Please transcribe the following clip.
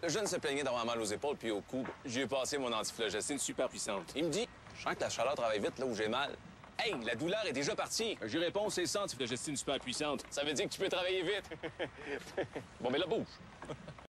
Le jeune se plaignait d'avoir mal aux épaules puis au cou. J'ai passé mon antiflogestine super puissante. Il me dit, je sens que la chaleur travaille vite là où j'ai mal. Hey, la douleur est déjà partie. J'y réponds, c'est ça, antiflogestine super puissante. Ça veut dire que tu peux travailler vite. Bon, mais là, bouge.